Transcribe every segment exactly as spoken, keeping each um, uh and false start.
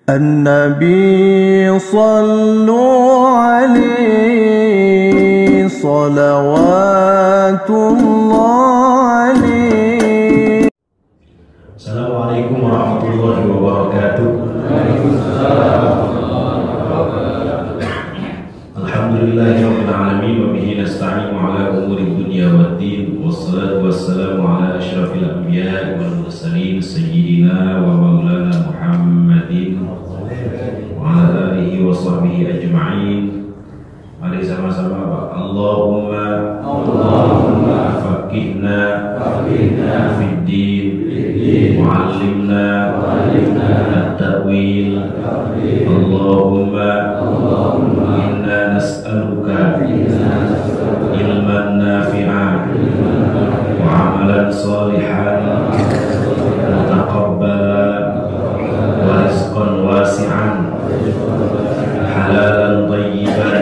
النبي صلوا عليه صلوات الله عليه. Assalamualaikum warahmatullahi wabarakatuh. Alhamdulillahirabbil alamin wa bihi nasta'inu ala umuri dunya waddin wassalatu wassalamu ala asyrafil anbiya'i wal mursalin sayyidina wa maulana Muhammadin wa ala alihi wa sahbihi ajma'in. Mari sama-sama Pak. Allahumma Allahumma faqihna faqihna fid din wa'allimna at-ta'wil. Allahumma Allahumma inna nas'aluka ilman nafi'an wa 'amalan shalihan mutaqabbalan wa rizqan wasi'an halalan thayyiban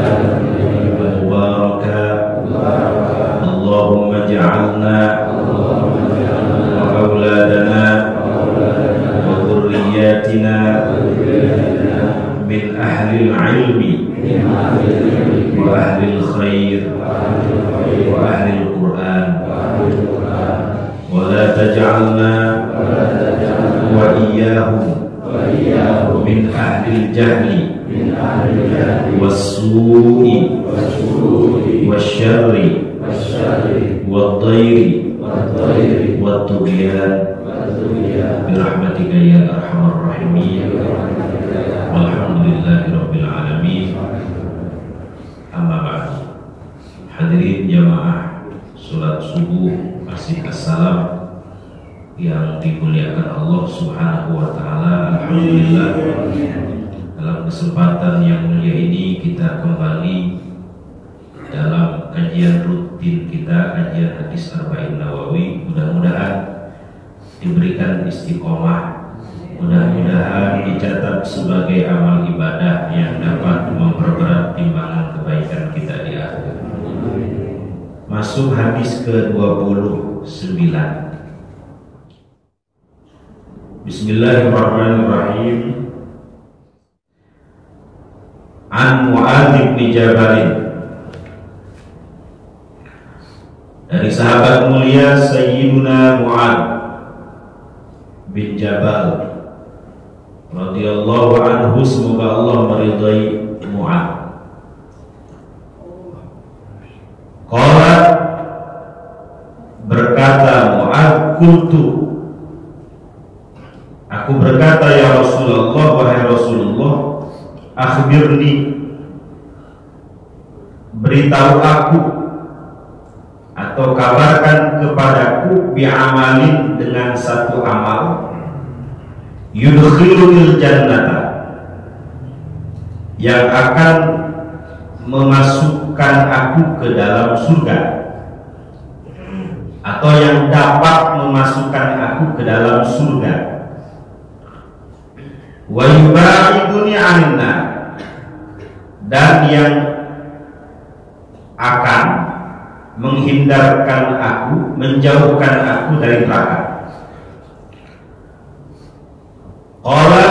mubarakan. Allahumma ja'alna wa auladana wa dhurriyyatina min ahlil ilmi wa ahlil khair wa ahlil Qur'an wa la taj'alna wa iyyahum min ahlil jahli was-su'i wasyarri wad-dairi wad-tughyan birahmatika ya arhamar rahimin. Alhamdulillahirabbil alamin. Amma ba'du. Hadirin jamaah salat subuh masih assalam yang dimuliakan Allah Subhanahu wa taala. Alhamdulillah, dalam kesempatan yang mulia ini kita kembali dalam kajian rutin kita, kajian hadis Arba'in Nawawi. Mudah-mudahan diberikan istiqomah, mudah-mudahan dicatat sebagai amal ibadah yang dapat memperberat timbangan kebaikan kita di akhir. Masuk hadis ke dua puluh sembilan. Bismillahirrahmanirrahim. An Mu'adz bin Jabal, dari sahabat mulia Sayyiduna Mu'adz bin Jabal radhiyallahu anhu, semoga Allah meridai Mu'adz. Qala, berkata Mu'adz, qultu, aku berkata, ya Rasulullah, wahai Rasulullah, akhbirni, beritahu aku atau kabarkan kepadaku, bi'amalin, dengan satu amal, yudkhilunil jannata, yang akan memasukkan aku ke dalam surga, atau yang dapat memasukkan aku ke dalam surga, wa yubaiduni 'anil nar, dan yang akan menghindarkan aku, menjauhkan aku dari neraka. Qala,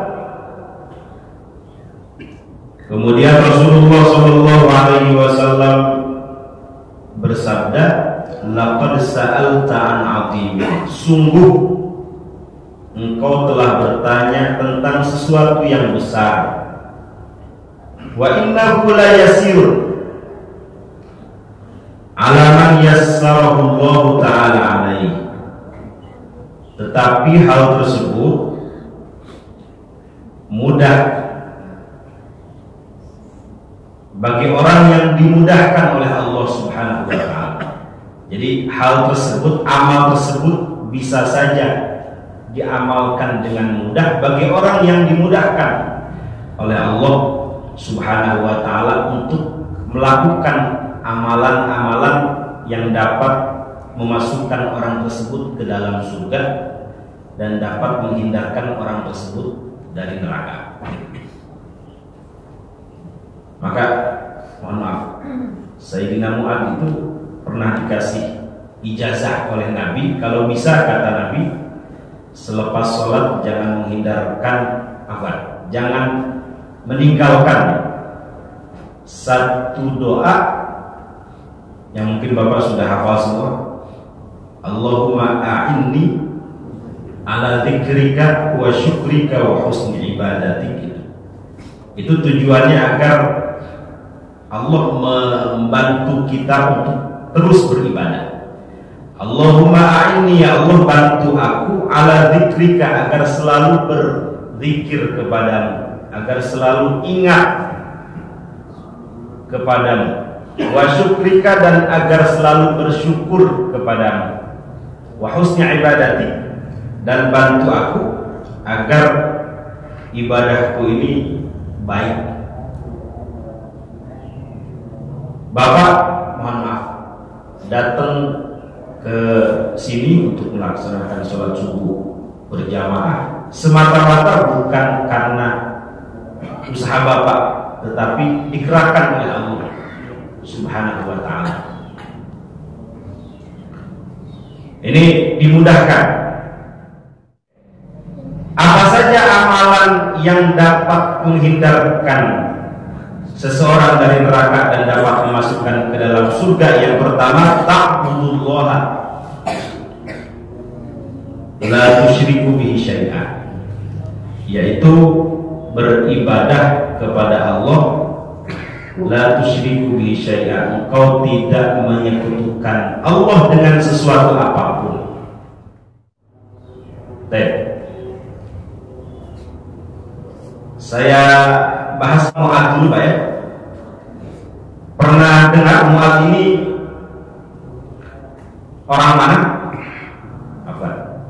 kemudian Rasulullah sallallahu alaihi wasallam bersabda, laqad sa'alta an 'azim, sungguh engkau telah bertanya tentang sesuatu yang besar. Wa innahu la yasir ala man yassarahu Allah ta'ala alaihi, tetapi hal tersebut mudah bagi orang yang dimudahkan oleh Allah Subhanahu wa ta'ala. Jadi hal tersebut, amal tersebut bisa saja diamalkan dengan mudah bagi orang yang dimudahkan oleh Allah Subhanahu wa ta'ala untuk melakukan amalan-amalan yang dapat memasukkan orang tersebut ke dalam surga dan dapat menghindarkan orang tersebut dari neraka. Maka mohon maaf, Sayyidina Mu'adz itu pernah dikasih ijazah oleh Nabi, kalau bisa, kata Nabi, selepas sholat jangan menghindarkan afwan jangan meninggalkan satu doa yang mungkin Bapak sudah hafal semua. Allahumma a'inni ala dzikrika wa syukrika wa husni ibadatik. Itu tujuannya agar Allah membantu kita untuk terus beribadah. Allahumma a'inni, ya Allah bantu aku ala dzikrika, agar selalu berzikir kepadamu, agar selalu ingat kepadamu, wa syukrika, dan agar selalu bersyukur kepadamu, wa husni ibadati, dan bantu aku agar ibadahku ini baik. Bapak mohon maaf datang ke sini untuk melaksanakan sholat subuh berjamaah semata-mata bukan karena usaha Bapak, tetapi digerakkan oleh Allah Subhanahu wa ta'ala. Ini dimudahkan. Apa saja amalan yang dapat menghindarkan seseorang dari neraka dan dapat memasukkan ke dalam surga? Yang pertama, ta'budullah la tusyriku bihi syai'an, yaitu beribadah kepada Allah, la tusyriku bihi syai'an, engkau tidak menyekutukan Allah dengan sesuatu apapun. Baik. Saya bahas Mu'adz dulu Pak ya. Pernah dengar Mu'adz ini orang mana? Apa?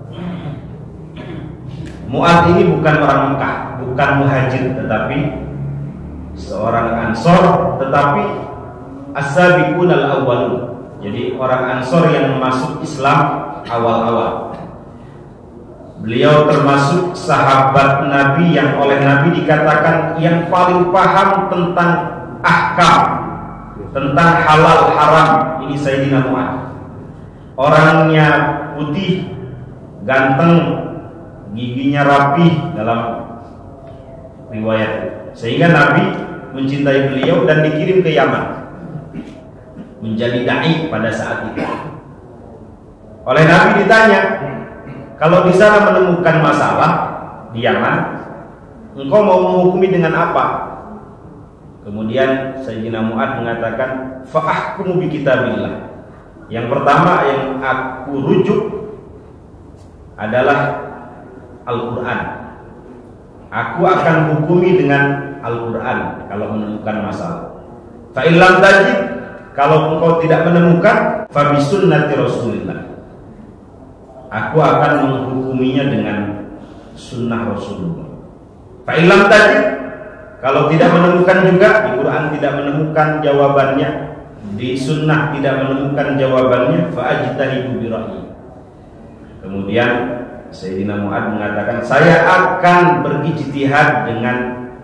Mu'adz ini bukan orang Mekah, bukan muhajir, tetapi seorang Ansor, tetapi as-sabiqun al-awwalun. Jadi orang Ansor yang masuk Islam awal-awal. Beliau termasuk sahabat Nabi yang oleh Nabi dikatakan yang paling paham tentang ahkam, tentang halal haram. Ini Sayyidina Mu'adz. Orangnya putih, ganteng, giginya rapi dalam riwayat, sehingga Nabi mencintai beliau dan dikirim ke Yaman menjadi dai pada saat itu. Oleh Nabi ditanya, kalau di sana menemukan masalah di Yaman, engkau mau menghukumi dengan apa? Kemudian Sayyidina Mu'adz mengatakan, fa'ahkumu bi kitabillah. Yang pertama yang aku rujuk adalah Al-Quran. Aku akan hukumi dengan Al-Quran kalau menemukan masalah. Fa'illam tajid, kalau engkau tidak menemukan, fa bi sunnati Rasulillah. Aku akan menghukuminya dengan sunnah Rasulullah. Fa'illam tajid, kalau tidak menemukan juga, di Quran tidak menemukan jawabannya, di sunnah tidak menemukan jawabannya, fa'ajtahidu bi ra'yi. Kemudian Sayyidina Mu'adz mengatakan, saya akan berijtihad dengan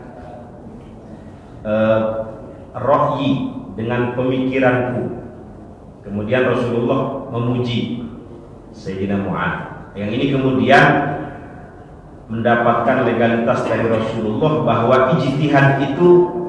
uh, ra'yi, dengan pemikiranku. Kemudian Rasulullah memuji Sayyidina Mu'adz. Yang ini kemudian mendapatkan legalitas dari Rasulullah bahwa ijtihad itu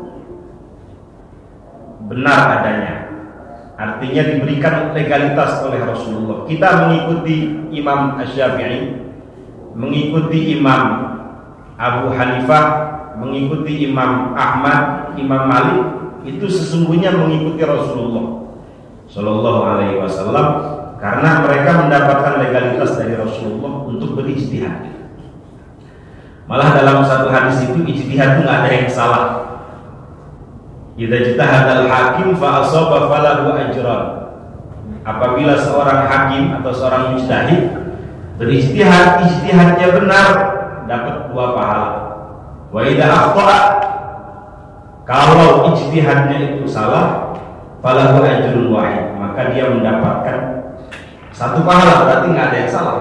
benar adanya. Artinya diberikan legalitas oleh Rasulullah. Kita mengikuti Imam Asy-Syafi'i, mengikuti Imam Abu Hanifah, mengikuti Imam Ahmad, Imam Malik, itu sesungguhnya mengikuti Rasulullah Shallallahu Alaihi Wasallam, karena mereka mendapatkan legalitas dari Rasulullah untuk berijtihad. Malah dalam satu hadis itu ijtihad itu nggak ada yang salah. Idza ijtahadal hakim fa asaba falahu ajran. Apabila seorang hakim atau seorang mujtahid berijtihad, ijtihadnya benar, dapat dua pahala. Wa idza akhta'a, kalau ijtihadnya itu salah, falahu ajrun wahid, maka dia mendapatkan satu pahala, berarti nggak ada yang salah.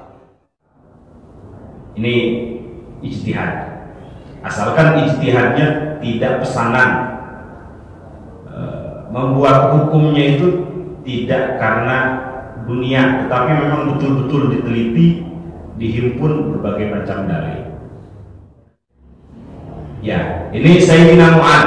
Ini ijtihad, asalkan ijtihadnya tidak pesanan, e, membuat hukumnya itu tidak karena dunia, tetapi memang betul-betul diteliti, dihimpun berbagai macam dalil. Ya, ini Sayyidina Mu'ad.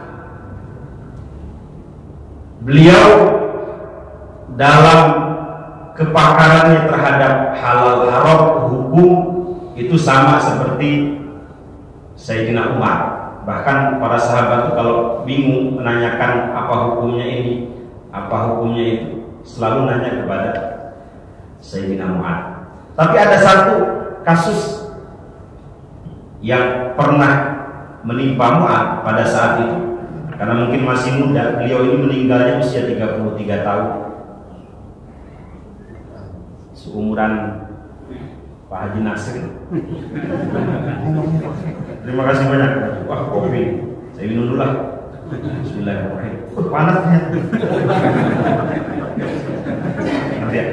Beliau dalam kepakarannya terhadap halal haram hukum itu sama seperti Sayyidina Umar. Bahkan para sahabat itu kalau bingung menanyakan apa hukumnya ini, apa hukumnya itu, selalu nanya kepada Sayyidina Mu'ad. Tapi ada satu kasus yang pernah menimpa Mu'ad pada saat itu, karena mungkin masih muda. Beliau ini meninggalnya usia tiga puluh tiga tahun, seumuran Pak Haji Nasir. Terima kasih banyak. Wah, kopi. Saya minum dulu lah. Bismillahirrahmanirrahim. Oh, panasnya. Nanti ya.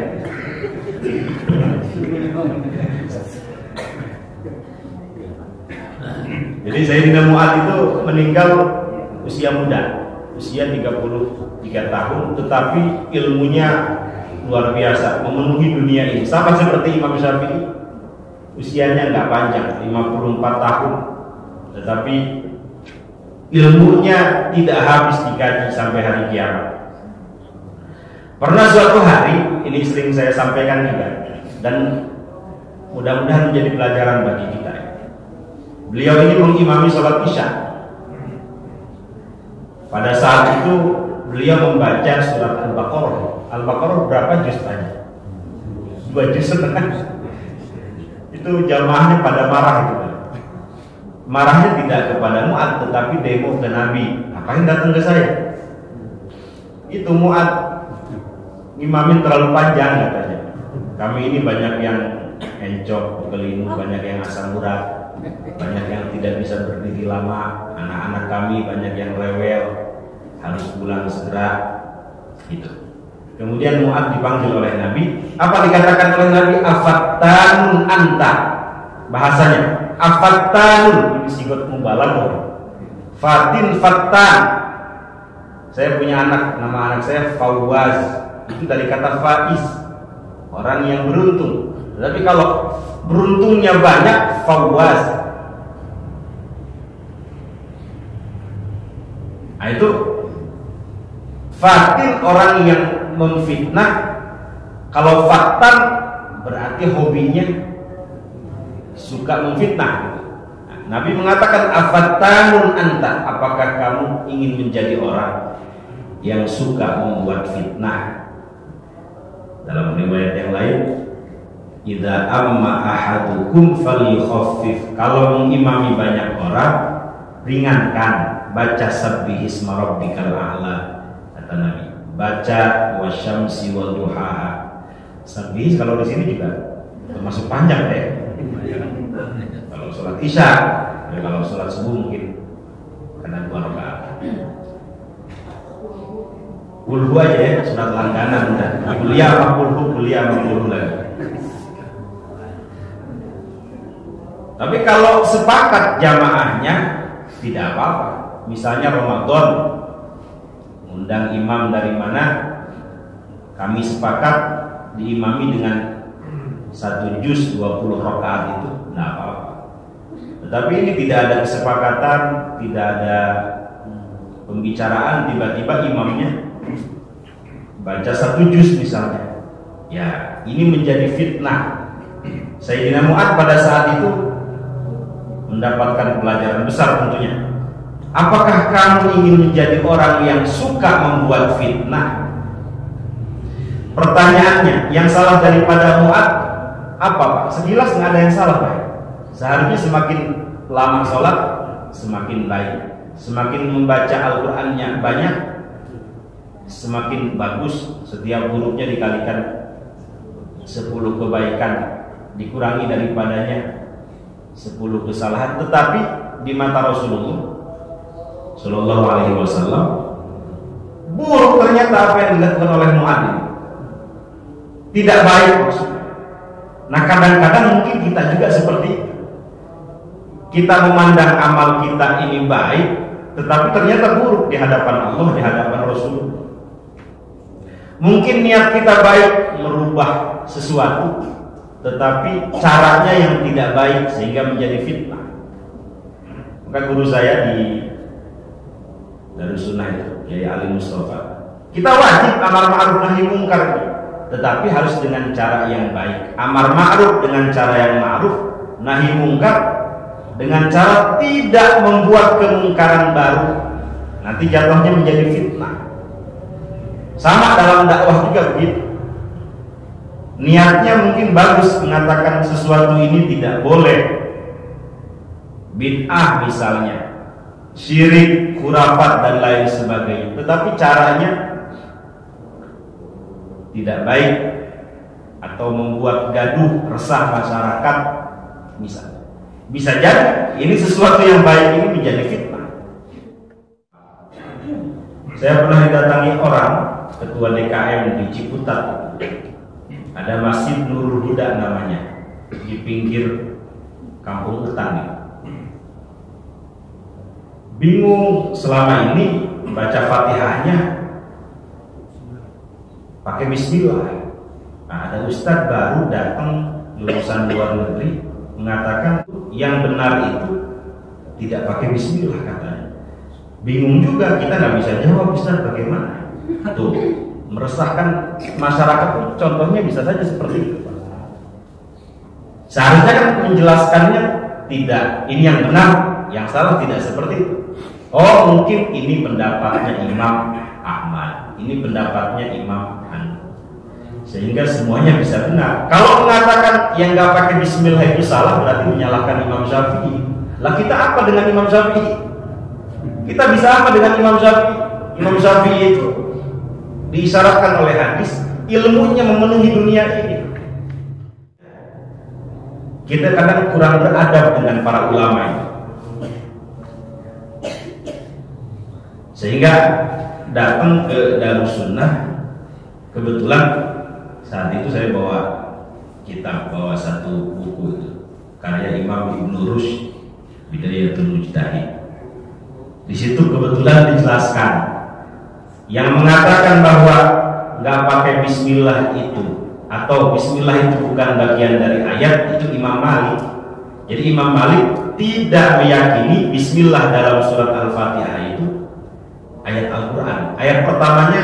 Jadi Sayyidina Mu'ad itu meninggal usia muda, usia tiga puluh tiga tahun, tetapi ilmunya luar biasa, memenuhi dunia ini. Sama seperti Imam Syafi'i, usianya nggak panjang, lima puluh empat tahun, tetapi ilmunya tidak habis dikaji sampai hari kiamat. Pernah suatu hari, ini sering saya sampaikan juga, dan mudah-mudahan menjadi pelajaran bagi kita. Beliau ini mengimami sholat isya. Pada saat itu beliau membaca surat Al-Baqarah. Al-Baqarah berapa juz tadi? Dua juz setengah. Itu jamaahnya pada marah gitu. Marahnya tidak kepada Mu'ad, tetapi demo ke Nabi. Ngapain datang ke saya? Itu Mu'ad imamin terlalu panjang katanya. Kami ini banyak yang encok, kelinu, banyak yang asam urat, banyak yang tidak bisa berdiri lama, anak-anak kami banyak yang rewel, harus pulang segera gitu. Kemudian Mu'ad dipanggil oleh Nabi. Apa dikatakan oleh Nabi? Afattanun anta. Bahasanya afattanun, ini sigot mubalaghah. Fatin fattan. Saya punya anak, nama anak saya Fawaz. Itu dari kata faiz, orang yang beruntung. Tapi kalau beruntungnya banyak, Fawaz. Nah itu fatin, orang yang memfitnah. Kalau faktan berarti hobinya suka memfitnah. Nah, Nabi mengatakan afattanun anta, apakah kamu ingin menjadi orang yang suka membuat fitnah? Dalam riwayat yang lain, idza amma ahadukum falyukhaffif, kalau mengimami banyak orang, ringankan, baca sabbihisma rabbikal a'la, kata Nabi. Baca wasyamsi wal duhaha. Sabbih kalau di sini juga termasuk panjang deh. Kalau sholat isya, ya kalau sholat subuh mungkin kena dua rakaat. Kulhu aja ya, surat langganan udah. Kuliah apa kulhu, kuliah apa kulhu lagi. Tapi kalau sepakat jamaahnya tidak apa-apa. Misalnya Ramadan, undang imam dari mana, kami sepakat diimami dengan satu juz dua puluh rakaat, itu tidak apa-apa. Tetapi ini tidak ada kesepakatan, tidak ada pembicaraan, tiba-tiba imamnya baca satu juz misalnya, ya ini menjadi fitnah. Sayyidina Mu'ad pada saat itu mendapatkan pelajaran besar tentunya. Apakah kamu ingin menjadi orang yang suka membuat fitnah? Pertanyaannya, yang salah daripada Mu'ad apa Pak? Sekilas nggak ada yang salah Pak. Seharusnya semakin lama sholat semakin baik, semakin membaca Al-Qur'annya banyak semakin bagus. Setiap buruknya dikalikan sepuluh kebaikan, dikurangi daripadanya sepuluh kesalahan. Tetapi di mata Rasulullah Shallallahu Alaihi Wasallam, buruk ternyata apa yang dilakukan oleh Mu'ad ini, tidak baik maksudnya. Nah kadang-kadang mungkin kita juga seperti itu. Kita memandang amal kita ini baik, tetapi ternyata buruk di hadapan Allah, di hadapan Rasul. Mungkin niat kita baik merubah sesuatu, tetapi caranya yang tidak baik sehingga menjadi fitnah. Maka guru saya di Darussunnah itu, Kiai Ali Mustafa, kita wajib amar ma'ruf nahi mungkar, tetapi harus dengan cara yang baik. Amar ma'ruf dengan cara yang ma'ruf, nahi mungkar dengan cara tidak membuat kemungkaran baru. Nanti jatuhnya menjadi fitnah. Sama dalam dakwah juga begitu. Niatnya mungkin bagus mengatakan sesuatu ini tidak boleh, bid'ah misalnya, syirik, khurafat dan lain sebagainya, tetapi caranya tidak baik atau membuat gaduh, resah masyarakat misalnya. Bisa jadi ini sesuatu yang baik ini menjadi fitnah. Saya pernah didatangi orang, ketua D K M di Ciputat. Ada Masjid Nurul Huda namanya, di pinggir Kampung Utan. Bingung selama ini baca Fatihahnya pakai Bismillah. Nah, ada ustadz baru datang lulusan luar negeri mengatakan yang benar itu tidak pakai Bismillah katanya. Bingung juga, kita nggak bisa jawab ustadz bagaimana. Tuh, meresahkan masyarakat pun contohnya bisa saja seperti itu. Seharusnya kan menjelaskannya tidak, ini yang benar, yang salah tidak seperti itu. Oh mungkin ini pendapatnya Imam Ahmad, ini pendapatnya Imam Hanbali, sehingga semuanya bisa benar. Kalau mengatakan yang nggak pakai Bismillah itu salah, berarti menyalahkan Imam Syafi'i. Lah kita apa dengan Imam Syafi'i? Kita bisa apa dengan Imam Syafi'i? Imam Syafi'i itu diisyaratkan oleh hadis ilmunya memenuhi dunia ini. Kita kadang kurang beradab dengan para ulama itu, sehingga datang ke Darussunnah. Kebetulan saat itu saya bawa kitab, bawa satu buku itu karya Imam Ibnu Rushd, Bidayatul Mujtahid. Di situ kebetulan dijelaskan yang mengatakan bahwa nggak pakai Bismillah itu atau Bismillah itu bukan bagian dari ayat, itu Imam Malik. Jadi Imam Malik tidak meyakini Bismillah dalam surat Al-Fatihah itu ayat Al-Quran. Ayat pertamanya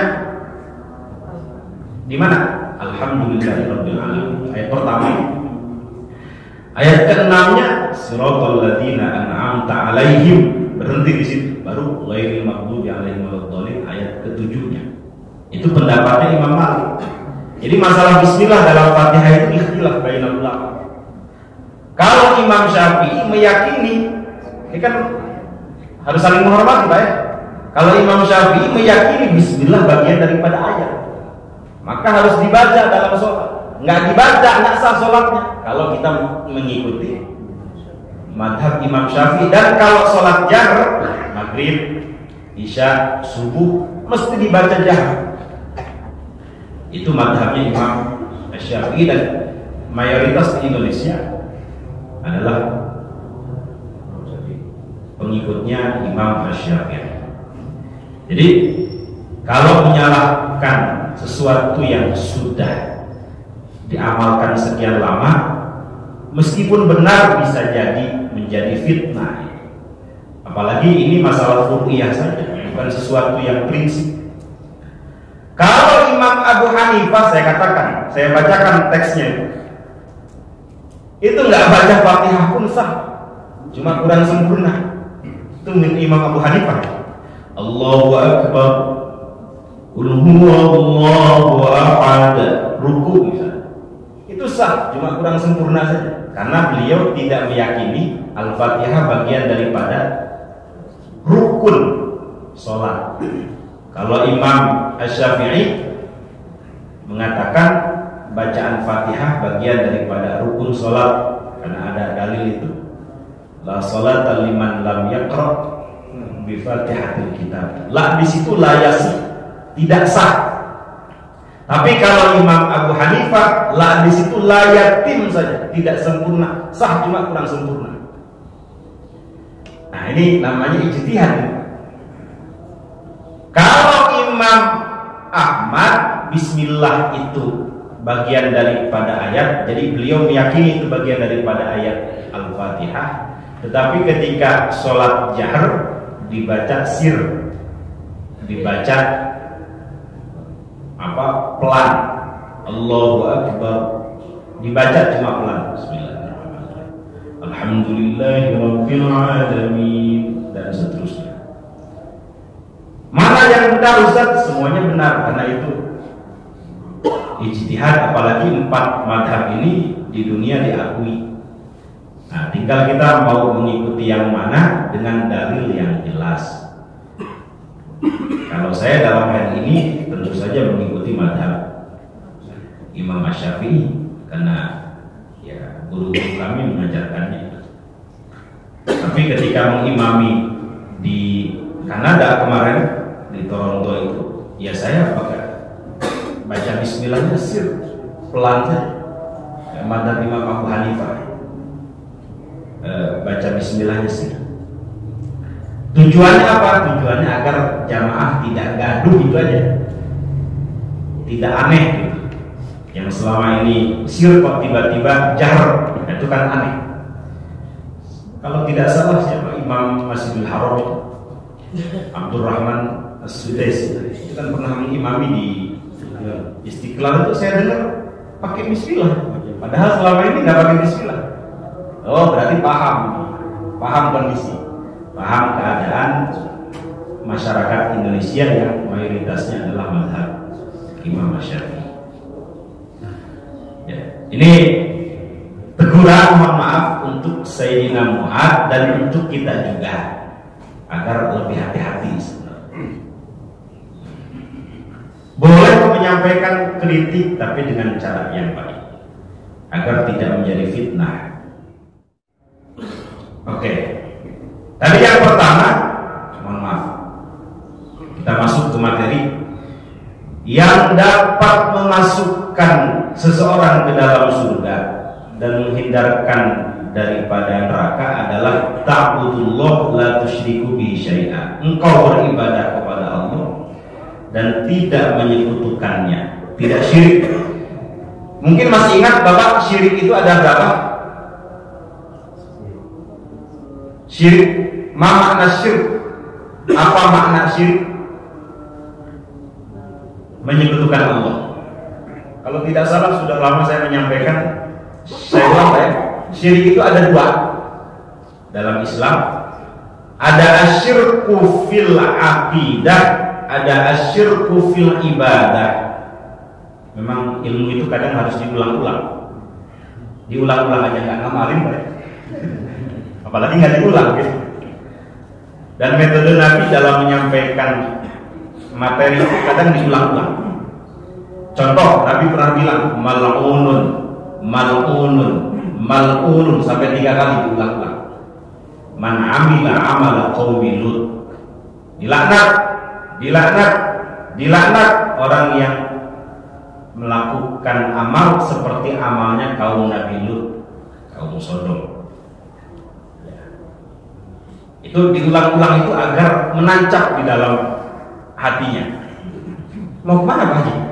di mana? Alhamdulillahirabbil alamin. Ayat pertama. Ayat keenamnya siratal ladzina an'amta alaihim, berhenti di situ. Baru ghairil maghdubi alaihim waladdallin ayat ketujuhnya. Itu pendapatnya Imam Malik. Jadi masalah Bismillah dalam Fatihah itu ikhtilaf bainal ulama. Kalau Imam Syafi'i meyakini, ini kan harus saling menghormati, Pak ya. Kalau Imam Syafi'i meyakini Bismillah bagian daripada ayat, maka harus dibaca dalam sholat. Nggak dibaca, nggak sah sholatnya. Kalau kita mengikuti madhab Imam Syafi'i. Dan kalau sholat jahr, maghrib, isya, subuh, mesti dibaca jahr. Itu madhabnya Imam Syafi'i, dan mayoritas di Indonesia adalah pengikutnya Imam Syafi'i. Jadi kalau menyalahkan sesuatu yang sudah diamalkan sekian lama, meskipun benar bisa jadi menjadi fitnah. Apalagi ini masalah fur'iyah saja, bukan sesuatu yang prinsip. Kalau Imam Abu Hanifah, saya katakan, saya bacakan teksnya, itu nggak baca Fatihah pun sah, cuma kurang sempurna. Itu Imam Abu Hanifah. Allahu Akbar, Qul huwallahu ahad, ruku misalnya, itu sah, cuma kurang sempurna saja, karena beliau tidak meyakini Al-Fatihah bagian daripada rukun sholat. Kalau Imam Asy-Syafi'i mengatakan bacaan Fatihah bagian daripada rukun sholat, karena ada dalil itu, la sholata liman lam yaqra bi Fatihatil kitab. La di situ la yasi, tidak sah. Tapi kalau Imam Abu Hanifah, la di situ la yatim saja, tidak sempurna, sah cuma kurang sempurna. Nah ini namanya ijtihad. Kalau Imam Ahmad, Bismillah itu bagian daripada ayat, jadi beliau meyakini itu bagian daripada ayat Al-Fatihah. Tetapi ketika sholat jahar dibaca sir, dibaca apa pelan, Allahu Akbar, dibaca cuma pelan. Bismillahirrahmanirrahim. Alhamdulillahirabbil alamin dan seterusnya. Mana yang benar Ustaz? Semuanya benar, karena itu ijtihad, apalagi empat madhab ini di dunia diakui. Nah, tinggal kita mau mengikuti yang mana dengan dalil yang jelas. Kalau saya dalam hal ini tentu saja mengikuti madhab Imam Asy-Syafi'i, karena ya guru-guru kami mengajarkannya. Tapi ketika mengimami di Kanada kemarin, di Toronto itu, ya saya pakai baca bismillahnya sir, pelan saja. Madhab Imam Abu Hanifah, e, baca bismillahnya sir. Tujuannya apa? Tujuannya agar jamaah tidak gaduh, itu aja, tidak aneh gitu. Yang selama ini sir kok tiba-tiba jahar, itu kan aneh. Kalau tidak salah siapa Imam Masjidil Haram itu, Abdurrahman As-Sudais, itu kan pernah mengimami di Istiqlal itu, saya dengar pakai bismillah, padahal selama ini nggak pakai bismillah. Oh, berarti paham, paham kondisi, paham keadaan masyarakat Indonesia yang mayoritasnya adalah mazhab Imam Asy-Syafi'i. Ya, ini teguran, mohon maaf untuk Sayyidina Mu'adz dan untuk kita juga, agar lebih hati-hati. Boleh menyampaikan kritik, tapi dengan cara yang baik, agar tidak menjadi fitnah. Oke, tadi yang pertama, mohon maaf, kita masuk ke materi yang dapat memasukkan seseorang ke dalam surga dan menghindarkan daripada neraka adalah ta'budullah la tusyriku bihi syai'a. Engkau beribadah kepada Allah dan tidak menyekutukannya, tidak syirik. Mungkin masih ingat Bapak, syirik itu ada berapa? Syirik, ma makna syirik? Apa makna syirik? Menyekutukan Allah. Kalau tidak salah, sudah lama saya menyampaikan, saya ulang ya, syirik itu ada dua dalam Islam. Ada asyirku fil aqidah, ada asyirku fil ibadah. Memang ilmu itu kadang harus diulang-ulang, diulang-ulang aja nggak ngamalin, apalagi nggak diulang gitu. Dan metode Nabi dalam menyampaikan materi itu kadang diulang-ulang. Contoh, Nabi pernah bilang mal'unun, mal'unun, mal'unun sampai tiga kali diulang-ulang. Man amila amala qaumi Lut, dilaknat, dilaknat, dilaknat orang yang melakukan amal seperti amalnya kaum Nabi Lut, kaum Sodom. Ya. Itu diulang-ulang itu agar menancap di dalam hatinya. Mau kemana Pak Haji?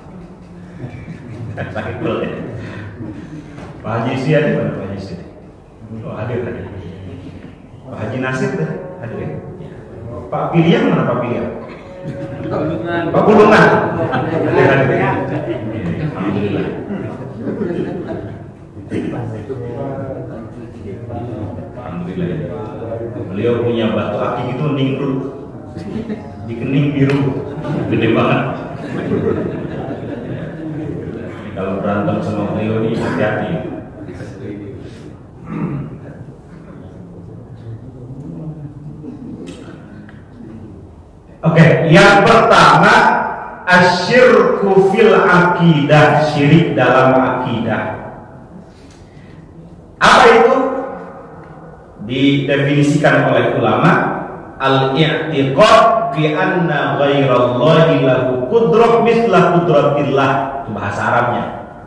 Sakit perut ya. Pak Haji Sia di mana Pak Haji Sia? Oh, hadir hadir. Pak Haji Nasir deh, hadir ya. Pak Pilihan mana Pak Pilihan? Pak Bulungan. Hadir hadir. Alhamdulillah. Alhamdulillah. Beliau punya batu akik itu ningkrut di kening biru, gede banget. Kalau berantem sama beliau ini hati-hati. Oke, yang pertama asyirku fil akidah, syirik dalam akidah. Apa itu? Didefinisikan oleh ulama, al-i'tiqad bi anna ghairallahi lahu qudrah misla qudratillah. Itu bahasa Arabnya.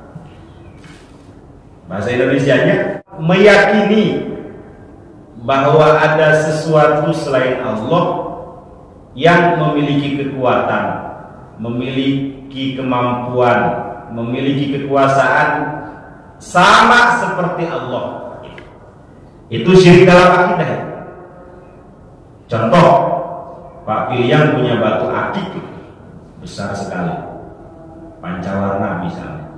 Bahasa Indonesianya, meyakini bahwa ada sesuatu selain Allah yang memiliki kekuatan, memiliki kemampuan, memiliki kekuasaan sama seperti Allah. Itu syirik dalam akidah. Contoh, Pak Piliang punya batu akik besar sekali, pancawarna misalnya.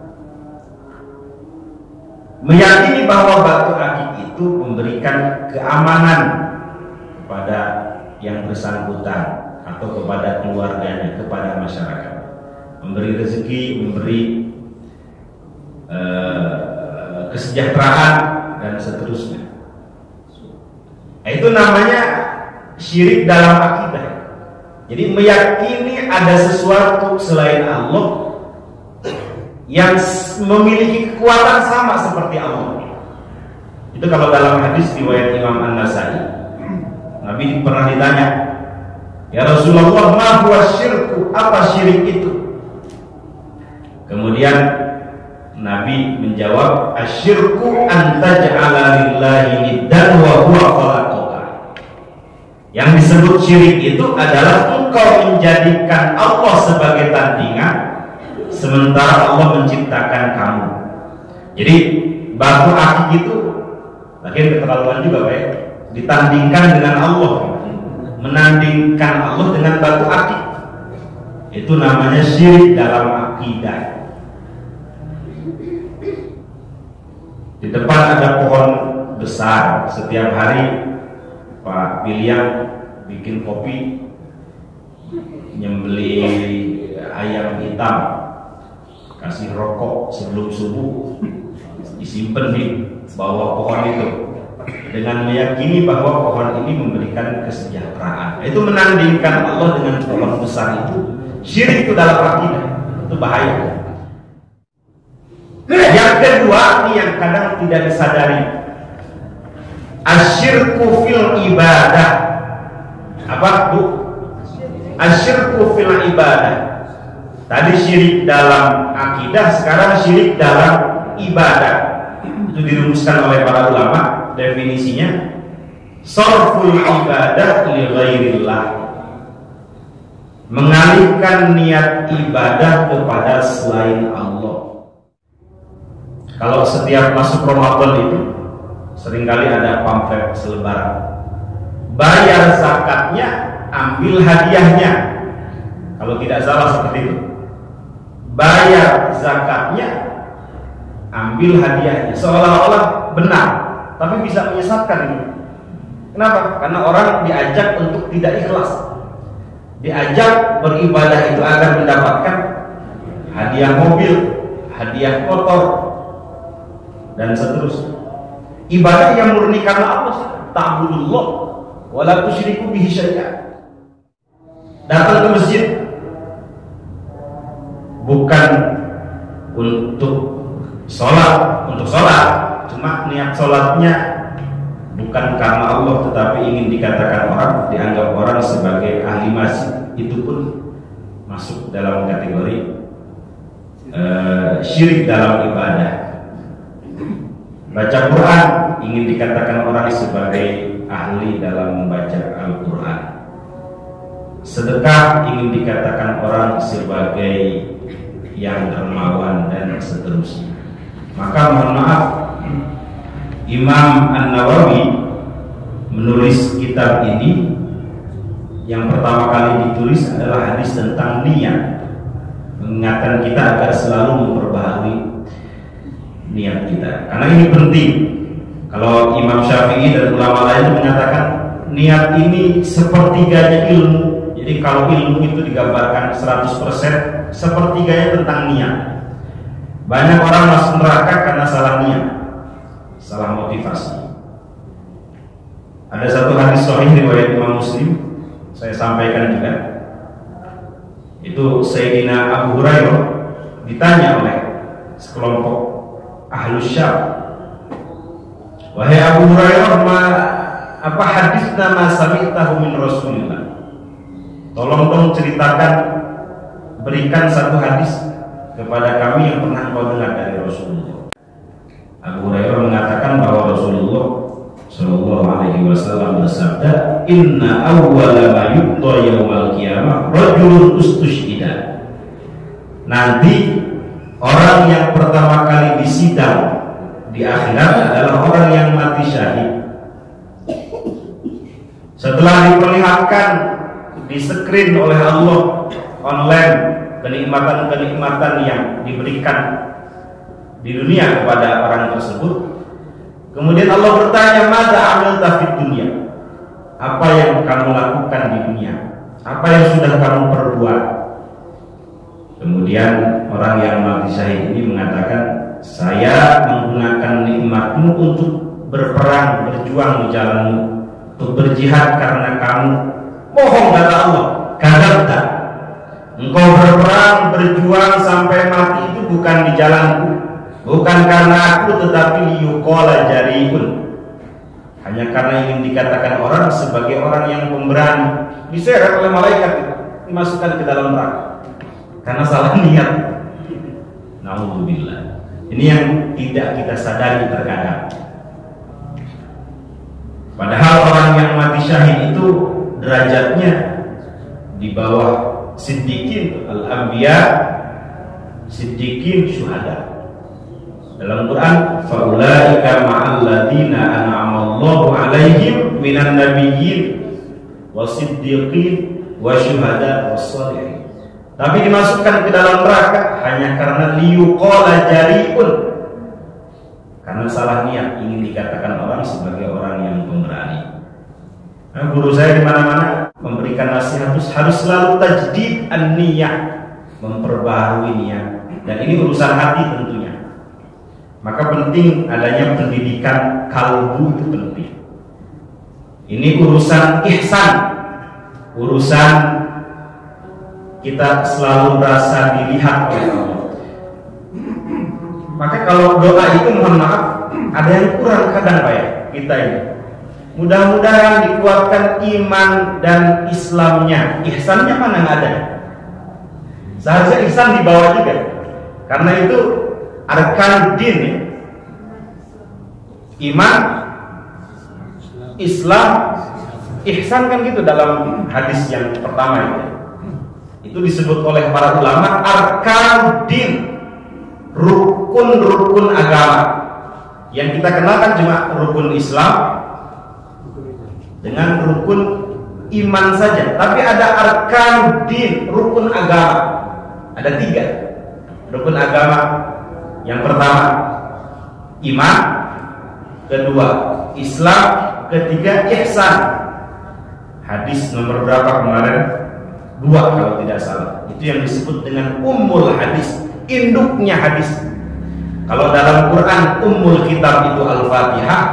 Meyakini bahwa batu akik itu memberikan keamanan kepada yang bersangkutan atau kepada keluarganya, kepada masyarakat, memberi rezeki, memberi uh, kesejahteraan dan seterusnya. Nah, itu namanya syirik dalam akidah. Jadi meyakini ada sesuatu selain Allah yang memiliki kekuatan sama seperti Allah. Itu kalau dalam hadis riwayat Imam An-Nasai, Nabi pernah ditanya, "Ya Rasulullah, ma huwa syirku?" Apa syirik itu? Kemudian Nabi menjawab, "Asyirku an taj'ala lillahi niddan wa huwa khalaqaka." Yang disebut syirik itu adalah engkau menjadikan Allah sebagai tandingan sementara Allah menciptakan kamu. Jadi batu akik itu lagian keterlaluan juga, Pak, ditandingkan dengan Allah, menandingkan Allah dengan batu akik. Itu namanya syirik dalam akidah. Di depan ada pohon besar, setiap hari Pak Piliang bikin kopi, nyembeli ayam hitam, kasih rokok sebelum subuh, disimpan di bawah pohon itu dengan meyakini bahwa pohon ini memberikan kesejahteraan. Itu menandingkan Allah dengan pohon besar itu. Syirik itu dalam akidah, itu bahaya. Yang kedua, ini yang kadang tidak disadari, asyirku fil ibadah. Apa, Bu? Asyirku fil ibadah. Tadi syirik dalam akidah, sekarang syirik dalam ibadah. Itu dirumuskan oleh para ulama, definisinya sarful ibadah li ghairillah, mengalihkan niat ibadah kepada selain Allah. Kalau setiap masuk Ramadan itu seringkali ada pamflet selebaran, bayar zakatnya, ambil hadiahnya. Kalau tidak salah seperti itu, bayar zakatnya, ambil hadiahnya, seolah-olah benar, tapi bisa menyesatkan ini. Kenapa? Karena orang diajak untuk tidak ikhlas, diajak beribadah itu agar mendapatkan hadiah mobil, hadiah motor, dan seterusnya. Ibadah yang murni karena Allah, ta'budullah wa la tusyriku bihi syai'an. Datang ke masjid bukan untuk sholat, untuk sholat, cuma niat sholatnya bukan karena Allah, tetapi ingin dikatakan orang, dianggap orang sebagai ahli masjid. Itu pun masuk dalam kategori uh, syirik dalam ibadah. Baca Quran, ingin dikatakan orang sebagai ahli dalam membaca Al-Quran. Sedekah, ingin dikatakan orang sebagai yang dermawan dan seterusnya. Maka mohon maaf, Imam An-Nawawi menulis kitab ini, yang pertama kali ditulis adalah hadis tentang niat, mengingatkan kita agar selalu memperbaharui niat kita, karena ini penting. Kalau Imam Syafi'i dan ulama lain menyatakan niat ini sepertiganya ilmu. Jadi kalau ilmu itu digambarkan seratus persen, sepertiganya tentang niat. Banyak orang masuk neraka karena salah niat, salah motivasi. Ada satu hadis sahih riwayat Imam Muslim, saya sampaikan juga. Itu Sayyidina Abu Hurairah ditanya oleh sekelompok Ahlus Syam, "Wahai Abu Hurairah, ma, apa hadis nama sami'tahu min Rasulillah? Tolong dong ceritakan, berikan satu hadis kepada kami yang pernah kau dengar dari Rasulullah." Abu Hurairah mengatakan bahwa Rasulullah Shallallahu Alaihi Wasallam bersabda, "Inna awwala ma yuqda yaumal qiyamah rajulun ustushhida." Nanti orang yang pertama kali disidang di akhirat adalah orang yang mati syahid. Setelah diperlihatkan, di screen oleh Allah online kenikmatan-kenikmatan yang diberikan di dunia kepada orang tersebut, kemudian Allah bertanya, "Madza amilta fid dunya?" Apa yang kamu lakukan di dunia? Apa yang sudah kamu perbuat? Kemudian orang yang mati syahid ini mengatakan, "Saya menggunakan nikmatmu untuk berperang, berjuang di jalanmu, untuk berjihad karena kamu." Bohong, kata Allah, kadzabta. Engkau berperang, berjuang sampai mati itu bukan di jalanku, bukan karena aku, tetapi liyuqala jariun, hanya karena ingin dikatakan orang sebagai orang yang pemberani. Diseret oleh malaikat, dimasukkan ke dalam neraka karena salah niat. Nauzubillah. Ini yang tidak kita sadari terkadang. Padahal orang yang mati syahid itu derajatnya di bawah siddiqin, al-anbiya, siddiqin, syuhada. Dalam Quran, faulaika ma'al ladzina an'amallahu 'alaihim minan nabiyyin wasiddiqin wasyuhada wassalihin. Tapi dimasukkan ke dalam neraka hanya karena liyuqala jariun, karena salah niat ingin dikatakan orang sebagai orang yang pemberani. Nah, guru saya di mana-mana memberikan nasihat harus, harus selalu tajdid an-niyah, memperbaharui niat, dan ini urusan hati tentunya. Maka penting adanya pendidikan kalbu, itu penting. Ini urusan ihsan, urusan kita selalu merasa dilihat oleh Allah. Maka kalau doa itu, mohon maaf, ada yang kurang kadang Pak ya, kita ini. Mudah-mudahan dikuatkan iman dan Islamnya. Ihsannya mana nggak ada. Seharusnya ihsan dibawa juga, karena itu arkan din ya. Iman, Islam, ihsan kan gitu dalam hadis yang pertama itu. Itu disebut oleh para ulama arkan din, rukun-rukun agama. Yang kita kenalkan cuma rukun Islam dengan rukun iman saja. Tapi ada arkan din, rukun agama. Ada tiga rukun agama. Yang pertama iman, kedua Islam, ketiga ihsan. Hadis nomor berapa kemarin? Dua kalau tidak salah. Itu yang disebut dengan ummul hadis, induknya hadis. Kalau dalam Quran ummul kitab itu Al-Fatihah.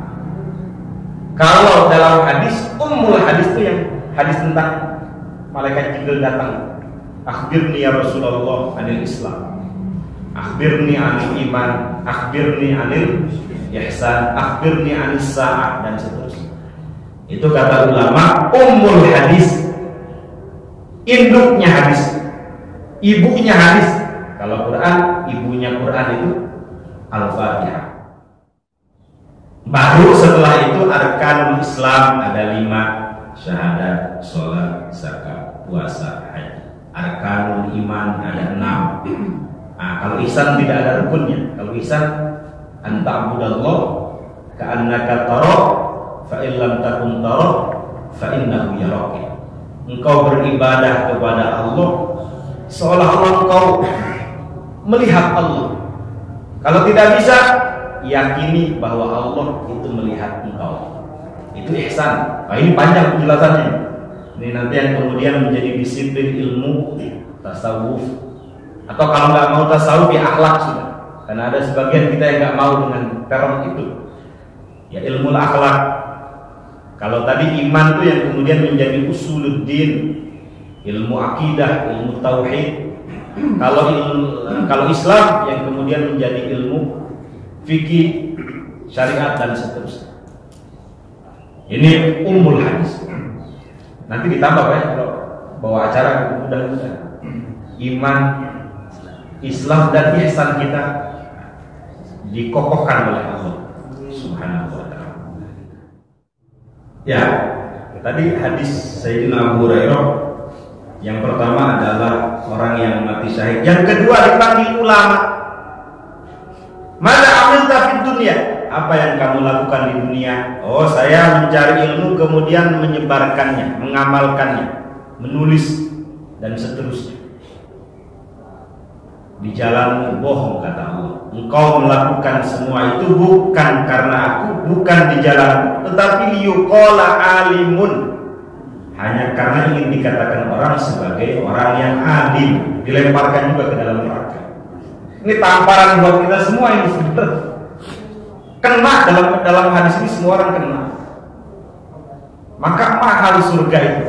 Kalau dalam hadis ummul hadis itu yang hadis tentang malaikat Jibril datang, akhbirni ya Rasulullah anil Islam, akhbirni anil iman, akhbirni anil ihsan, akhbirni anis sa'ah, dan seterusnya. Itu kata ulama ummul hadis, induknya hadis, ibunya hadis. Kalau Quran, ibunya Quran itu Al-Fatihah. Baru setelah itu arkanul Islam ada lima, syahadat, sholat, zakat, puasa, haji. Arkanul iman ada enam. Nah, kalau ihsan tidak ada rukunnya. Kalau ihsan, anta'budallah ka'annaka tara fa in lam takun tara fa innahu yaraka. Engkau beribadah kepada Allah seolah-olah engkau melihat Allah. Kalau tidak bisa, yakini bahwa Allah itu melihat engkau. Itu ihsan. Nah, ini panjang penjelasannya. Ini nanti yang kemudian menjadi disiplin ilmu tasawuf. Atau kalau nggak mau tasawuf ya akhlak sudah. Karena ada sebagian kita yang nggak mau dengan term itu. Ya ilmu akhlak. Kalau tadi iman itu yang kemudian menjadi usuluddin, ilmu akidah, ilmu tauhid. Kalau ilmu, kalau Islam yang kemudian menjadi ilmu fikih, syariat, dan seterusnya. Ini ummul hadis. Nanti ditambah ya kalau bawa acara mudah-mudahan. Iman, Islam, dan ihsan kita dikokohkan oleh Allah Subhanahu wa ta'ala. Ya, tadi hadis Sayyidina Abu Hurairah yang pertama adalah orang yang mati syahid. Yang kedua dipanggil ulama. Mada amilta fid dunya? apa yang kamu lakukan di dunia? Oh, saya mencari ilmu kemudian menyebarkannya, mengamalkannya, menulis dan seterusnya. Di jalanmu bohong, kata Allah. Engkau melakukan semua itu bukan karena aku, bukan di jalanmu, tetapi liyuqala alimun, hanya karena ingin dikatakan orang sebagai orang yang alim. Dilemparkan juga ke dalam neraka. Ini tamparan buat kita semua ini sebenarnya. Kena dalam dalam hadis ini, semua orang kena. Maka mahal surga itu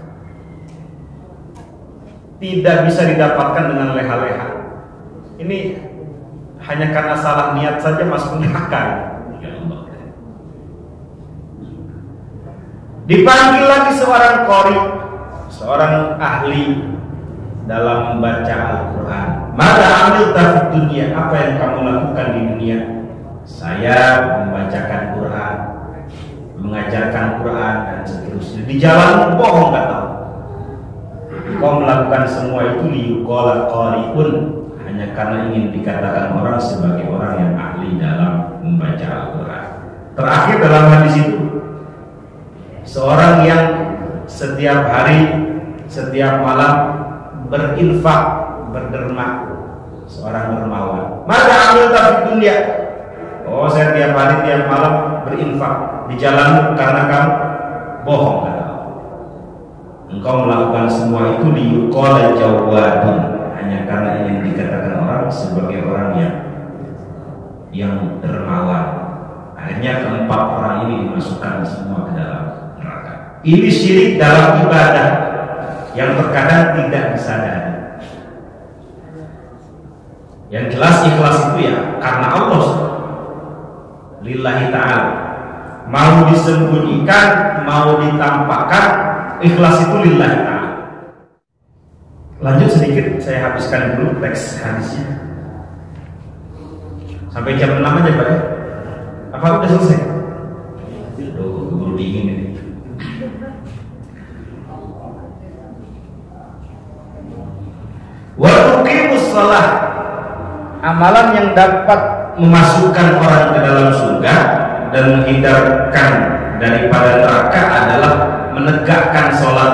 tidak bisa didapatkan dengan leha-leha. Ini hanya karena salah niat saja masuk neraka. Ya Allah. Dipanggil lagi seorang qori, seorang ahli dalam membaca Al-Quran. Maka ambil tafid dunia, apa yang kamu lakukan di dunia? Saya membacakan Quran, mengajarkan Quran dan seterusnya. Di jalan bohong, kata Allah. Kau melakukan semua itu liyuqala qari'un, hanya karena ingin dikatakan orang sebagai orang yang ahli dalam membaca Al-Quran. Terakhir dalam hadis itu, seorang yang setiap hari, setiap malam berinfak, berderma, seorang dermawan. Maka ambil tafid dunia. Oh, saya tiap hari, tiap malam berinfak di jalanmu karena kamu bohong, kata Allah. Engkau melakukan semua itu liyuqala jawadun, hanya karena ingin dikatakan orang sebagai orang yang yang dermawan. Akhirnya keempat orang ini dimasukkan semua ke dalam neraka. Ini syirik dalam ibadah yang terkadang tidak disadari. Yang jelas ikhlas itu ya karena Allah, lillahi ta'ala. Mau disembunyikan, mau ditampakkan, ikhlas itu lillahi ta'ala. Lanjut sedikit, saya habiskan dulu teks hadisnya sampai jam enam aja Pak ya? Apa udah selesai? Aduh, keburu dingin ini. Wa tuqimus shalah, amalan yang dapat memasukkan orang ke dalam surga dan menghindarkan daripada neraka adalah menegakkan sholat.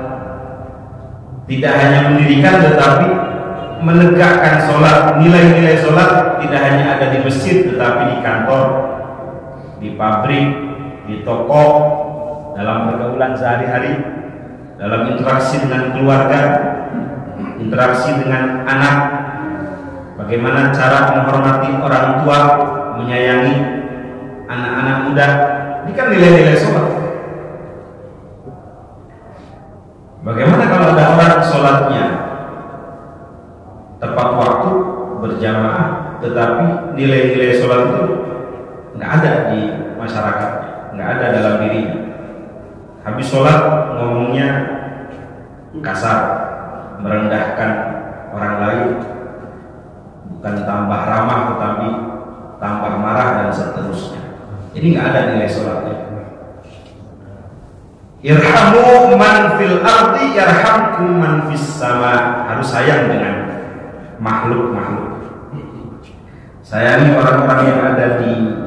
Tidak hanya mendirikan tetapi menegakkan sholat. Nilai-nilai sholat tidak hanya ada di masjid tetapi di kantor, di pabrik, di toko, dalam pergaulan sehari-hari, dalam interaksi dengan keluarga, interaksi dengan anak, bagaimana cara menghormati orang tua, menyayangi anak-anak muda. Ini kan nilai-nilai sholat. Bagaimana kalau ada orang sholatnya tepat waktu, berjamaah, tetapi nilai-nilai sholat itu nggak ada di masyarakat, nggak ada dalam dirinya. Habis sholat ngomongnya kasar, merendahkan orang lain, bukan tambah ramah tetapi tambah marah dan seterusnya. Ini nggak ada nilai sholatnya. Irhamu man fil ardi yarhamkum man fis sama. Harus sayang dengan makhluk-makhluk. Sayangi orang-orang yang ada di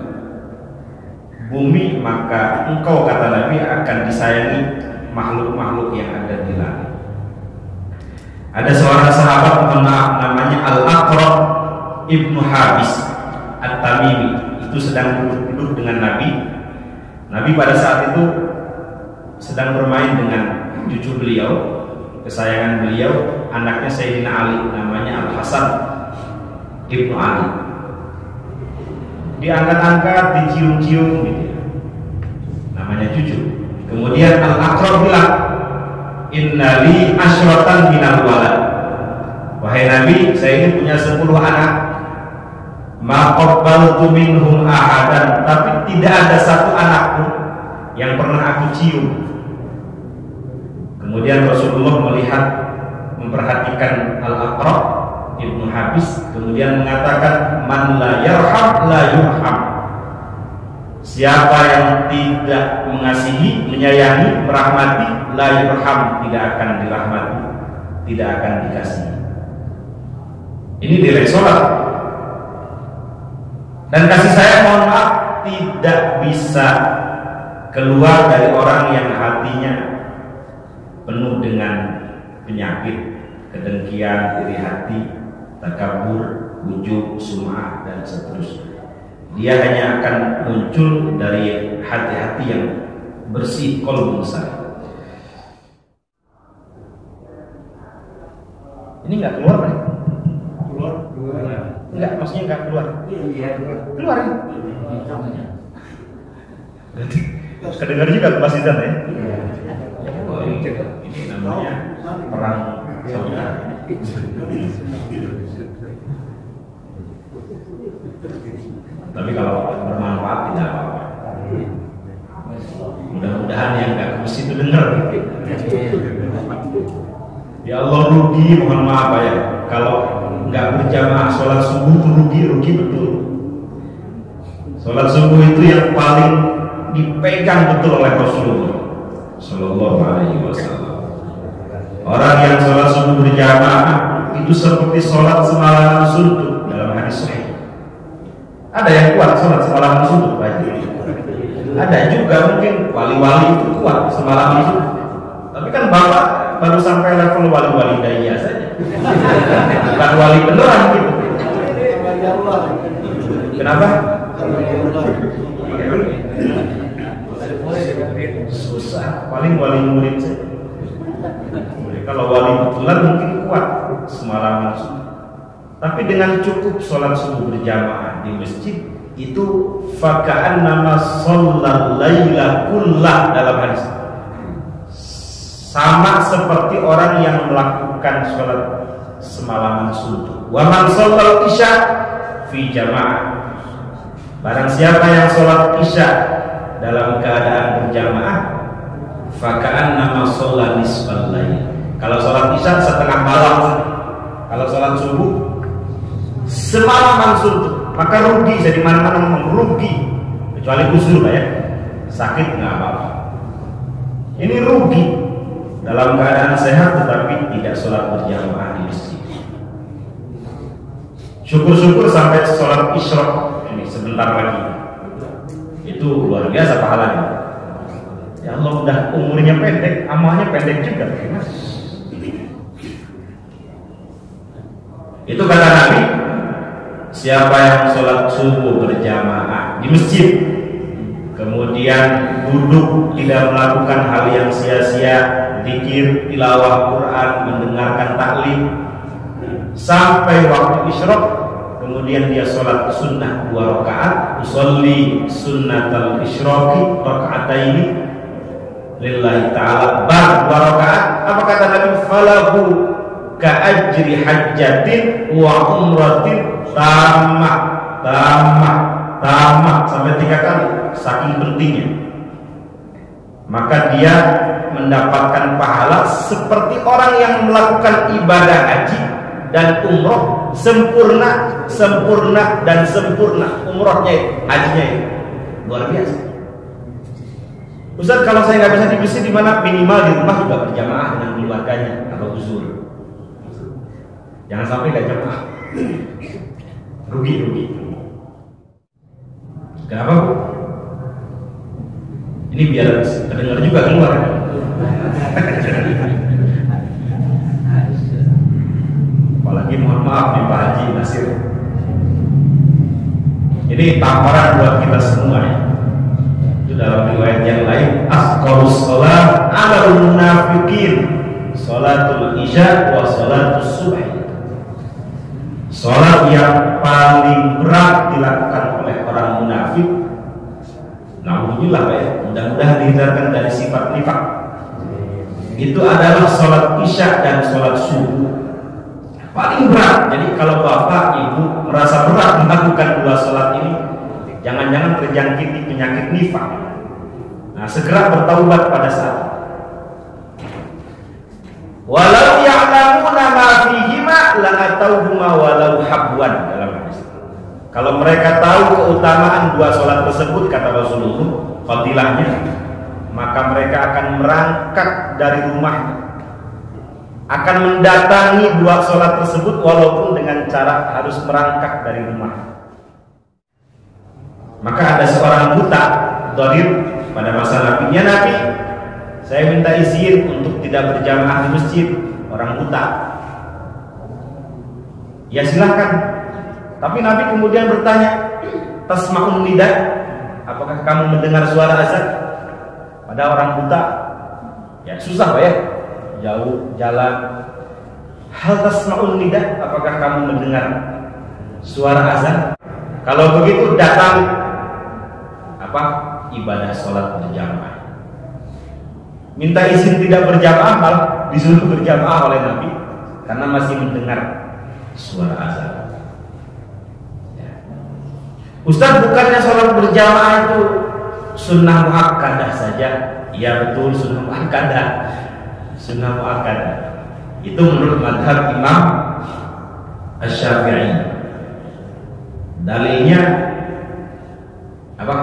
bumi, maka engkau, kata Nabi, akan disayangi makhluk-makhluk yang ada di langit. Ada seorang sahabat, mohon maaf, namanya Al-Aqra Ibnu Habis At-Tamimi. Itu sedang duduk-duduk dengan Nabi. Nabi pada saat itu sedang bermain dengan cucu beliau, kesayangan beliau, anaknya Sayyidina Ali, namanya Al-Hasan Ibnu Ali. Diangkat-angkat, dicium-cium gitu, namanya cucu. Kemudian Al-Aqra bilang, innali asyratan minal walad. Wahai Nabi, saya ini punya sepuluh anak. Ma qabbaltu minhum ahadan, tapi tidak ada satu anak pun yang pernah aku cium. Kemudian Rasulullah melihat, memperhatikan Al-Aqra Ibnu Habis, kemudian mengatakan, man la yarham la yurham. Siapa yang tidak mengasihi, menyayangi, merahmati, la yurham, tidak akan dirahmati, tidak akan dikasihi. Ini nilai sholat. Dan kasih sayang, mohon maaf, tidak bisa keluar dari orang yang hatinya penuh dengan penyakit, kedengkian, iri hati, takabur, ujub, sum'ah, dan seterusnya. Dia hanya akan muncul dari hati-hati yang bersih, qalbun salim. Ini nggak keluar, Pak? Keluar? Keluar. Enggak, maksudnya nggak keluar. Iya, keluar. Keluar ya? Kedengar juga Mas Izan ya? Oh, ini namanya perang saudara. Tapi kalau bermanfaat tidak apa-apa. Mudah-mudahan yang nggak ke masjid itu dengar. Ya Allah, rugi, mohon maaf ya. Kalau nggak berjamaah sholat subuh itu rugi, rugi betul. Sholat subuh itu yang paling dipegang betul oleh Rasulullah Sallallahu Alaihi Wasallam. Orang yang sholat subuh berjamaah itu seperti sholat semalaman suntuk dalam hadis sahih. Ada yang kuat sholat semalaman suntuk banyak. Ada juga mungkin wali-wali itu kuat semalaman suntuk. Tapi kan bapak baru sampai level wali-wali daya saja, bukan wali beneran gitu. Kenapa? Susah, paling wali murid saja. Kalau wali betulan mungkin kuat semalaman subuh. Tapi dengan cukup sholat subuh berjamaah di masjid itu faka'an nama sholat layla kullah dalam hadis. Sama seperti orang yang melakukan sholat semalaman suntuk. Wa man sholat isya fi jamaah. Barang siapa yang sholat isya dalam keadaan berjamaah, faka'an nama sholat nisfal lail. Kalau sholat isya setengah malam, kalau sholat subuh semalaman suntuk, maka rugi. Jadi mana-mana memang rugi, kecuali uzur lah ya, sakit nggak apa-apa. Ini rugi dalam keadaan sehat tetapi tidak sholat berjamaah di masjid. Syukur-syukur sampai sholat isyraq ini sebentar lagi, itu luar biasa pahalanya. Ya Allah, udah umurnya pendek, amalnya pendek juga. Itu kata Nabi, siapa yang sholat subuh berjamaah di masjid kemudian duduk tidak melakukan hal yang sia-sia, zikir, tilawah Quran, mendengarkan taklim sampai waktu isyraq, kemudian dia sholat sunnah dua rakaat, usolli sunnatal isyraqi raka'ataini lillahi ta'ala, bar dua rakaat. Apa kata Nabi? Falahu ka'ajri hajjatin wa umratin tamah tamah tamah sampai tiga kali, saking pentingnya. Maka dia mendapatkan pahala seperti orang yang melakukan ibadah haji dan umroh sempurna, sempurna dan sempurna. Umrohnya itu, hajinya itu luar biasa. Ustaz, kalau saya nggak bisa di masjid, di mana? Minimal di rumah juga berjamaah dengan keluarganya atau uzur. Jangan sampai nggak jamaah, rugi rugi. Kenapa, Bu? Ini biar terdengar juga keluar. Apalagi mohon maaf nih Pak Haji Nasir. Ini tamparan buat kita semua ya. Itu dalam riwayat yang lain, asqalus shalah 'alal munafiqin sholatul isya wa sholatus subh. Sholat yang paling berat dilakukan oleh orang munafik, naudzubillah ya, mudah-mudahan dihindarkan dari sifat nifak, itu adalah sholat isya dan sholat subuh. Paling berat. Jadi kalau bapak ibu merasa berat melakukan dua sholat ini, jangan-jangan terjangkiti penyakit nifak. Nah, segera bertaubat pada saat. Walau ya'lamuna ma fihima la'atauhuma walau habwan dalam hadis. Kalau mereka tahu keutamaan dua sholat tersebut, kata Rasulullah, fadilahnya, maka mereka akan merangkak dari rumahnya, akan mendatangi dua sholat tersebut walaupun dengan cara harus merangkak dari rumah. Maka ada seorang buta dharir pada masa Nabi, "Ya Nabi, saya minta izin untuk tidak berjamaah di masjid." Orang buta. "Ya silahkan." Tapi Nabi kemudian bertanya, "Tasma'un nida? Apakah kamu mendengar suara azan?" Pada orang buta, ya susah Pak ya, jauh jalan. "Hal tasma'un nida? Apakah kamu mendengar suara azan?" Kalau begitu datang apa? Ibadah sholat berjamaah. Minta izin tidak berjamaah, malah disuruh berjamaah oleh Nabi karena masih mendengar suara azan. Ya. Ustaz, bukannya sholat berjamaah itu sunnah muakkadah saja? Ya betul, sunnah muakkadah. Sunnah muakkadah. Itu menurut madhab Imam Asy-Syafi'i. Dalilnya apa?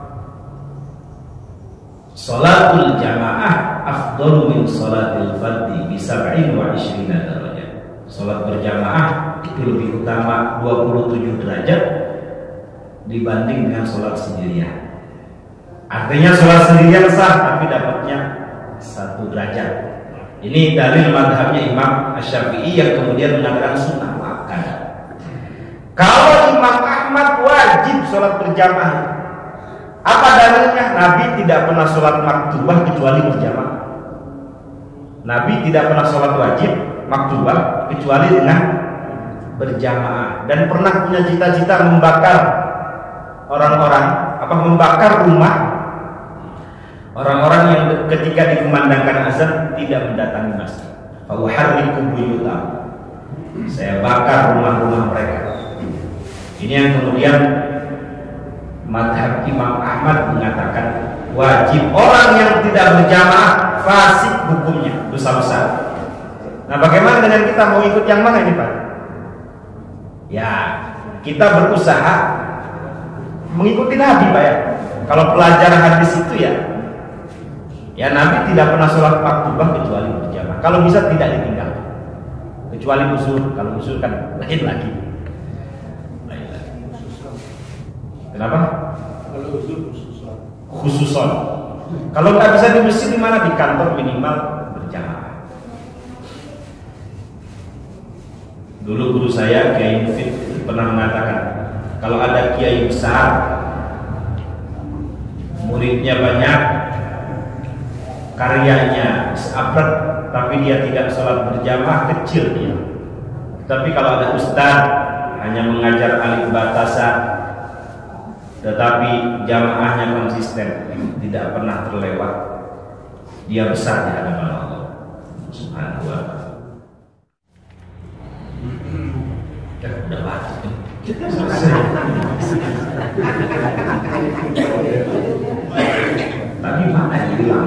Sholatul jamaah afdalu min sholatil fardhi bi sab'in wa ishrina darajat. Sholat berjamaah itu lebih utama dua puluh tujuh derajat dibanding dengan sholat sendirian. Artinya sholat sendirian sah tapi dapatnya satu derajat. Ini dalil madhabnya Imam Asy-Syafi'i yang kemudian mengatakan sunnah muakkadah. Kalau Imam Ahmad wajib sholat berjamaah, apa dalilnya? Nabi tidak pernah sholat maktubah kecuali berjamaah. Nabi tidak pernah sholat wajib maktubah kecuali dengan berjamaah, dan pernah punya cita-cita membakar orang-orang, apa membakar rumah orang-orang yang ketika dikumandangkan azan tidak mendatangi masjid. Fauharriqu buyutahum, saya bakar rumah-rumah mereka. Ini yang kemudian madhab Imam Ahmad mengatakan wajib. Orang yang tidak berjamaah fasik hukumnya, dosa besar. Nah, bagaimana dengan kita, mau ikut yang mana ini Pak? Ya, kita berusaha mengikuti Nabi Pak ya. Kalau pelajaran hadis itu ya, ya Nabi tidak pernah sholat maktubah kecuali berjamaah. Kalau bisa tidak ditinggal, kecuali usul. Kalau usul kan lain lagi. Kenapa? Kalau usul khususon. Khususon. Kalau nggak bisa di masjid, di mana? Di kantor minimal berjamaah. Dulu guru saya Kiai Mufid pernah mengatakan, kalau ada kiai besar, muridnya banyak, karyanya seabad, tapi dia tidak sholat berjamaah, kecil dia. Tapi kalau ada ustaz hanya mengajar alif batasa, tetapi jamaahnya konsisten, tidak pernah terlewat, dia besar di hadapan Allah Subhanahu wa ta'ala. Ya, udah bahas selesai. Tapi mana yang bilang?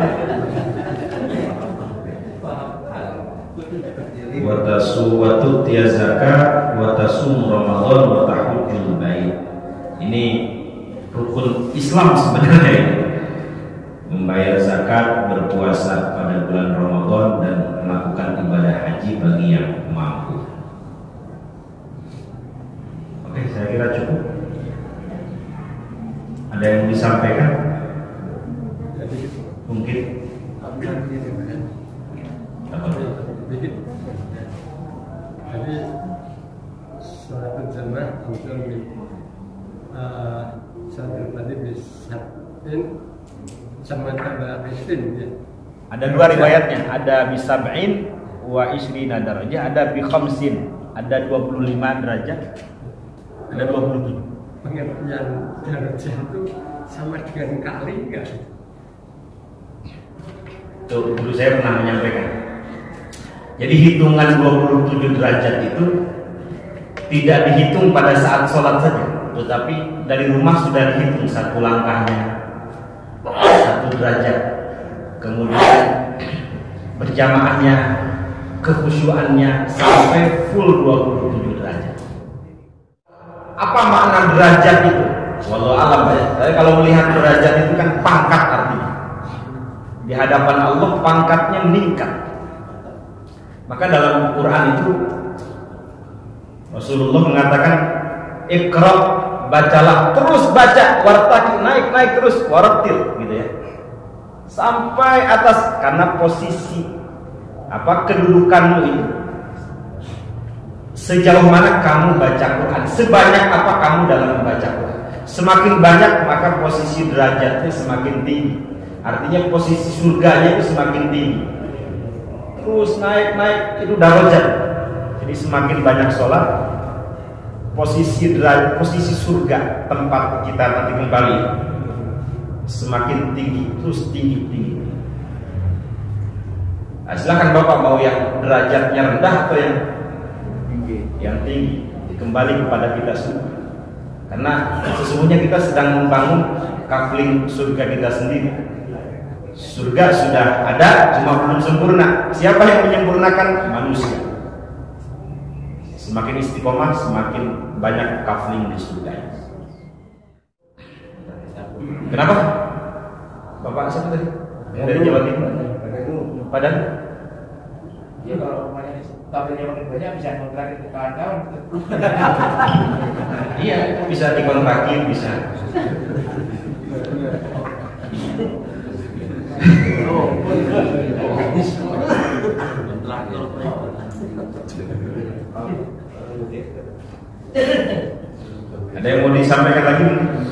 Wa tasuwatu tiyazaka wa tasum Ramadan wa tahujjul bait. Ini rukun Islam sebenarnya ini. Membayar zakat, berpuasa pada bulan Ramadan, dan melakukan ibadah haji bagi yang mampu. Oke, saya kira cukup. Ada yang disampaikan? Mungkin. Apa? Jadi sholat berjamaah untuk sholat tadi bisab'in sama tambah isrin ya. Ada dua riwayatnya, ada bisab'in wa isrina darajah, ada bi khamsin, ada dua puluh lima derajat, ada dua puluh tujuh. Pengertian derajat itu sama dengan kali enggak? Tuh, guru saya pernah menyampaikan. Jadi hitungan dua puluh tujuh derajat itu tidak dihitung pada saat sholat saja, tetapi dari rumah sudah dihitung satu langkahnya, satu derajat, kemudian berjamaahnya, kekhusyuannya sampai full dua puluh tujuh derajat. Apa makna derajat itu? Wallahu a'lam. Tapi kalau melihat derajat itu kan pangkat artinya. Di hadapan Allah pangkatnya meningkat. Maka dalam Quran itu Rasulullah mengatakan Iqra bacalah terus, baca wartaki, naik naik terus, warattil gitu ya, sampai atas, karena posisi apa kedudukanmu itu sejauh mana kamu baca Quran, sebanyak apa kamu dalam membaca Quran. Semakin banyak maka posisi derajatnya semakin tinggi, artinya posisi surganya itu semakin tinggi. Terus naik naik itu darajat. Jadi semakin banyak sholat, posisi derajat, posisi surga tempat kita nanti kembali semakin tinggi, terus tinggi tinggi. Nah, silakan Bapak mau yang derajatnya rendah atau yang tinggi? Yang tinggi, kembali kepada kita semua. Karena sesungguhnya kita sedang membangun kafling surga kita sendiri. Surga sudah ada, cuma belum sempurna. Siapa yang menyempurnakan? Manusia. Semakin istiqomah, semakin banyak kafling di surga. Kenapa? Bapak siapa tadi? Yang dari Jawa Timur. Padahal ya kalau kaflingnya makin banyak bisa kontrakin ke kawan-kawan. Iya, itu bisa dikontrakin, bisa. Ada yang mau disampaikan lagi?